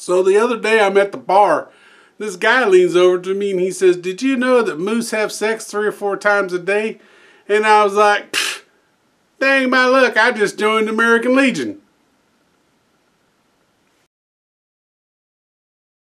So the other day I'm at the bar. This guy leans over to me and he says, "Did you know that moose have sex 3 or 4 times a day?" And I was like, dang my luck, I just joined the American Legion.